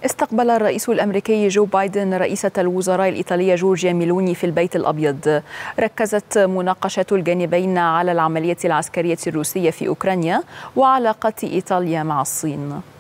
استقبل الرئيس الأمريكي جو بايدن رئيسة الوزراء الإيطالية جورجيا ميلوني في البيت الأبيض. ركزت مناقشة الجانبين على العملية العسكرية الروسية في أوكرانيا وعلاقة إيطاليا مع الصين.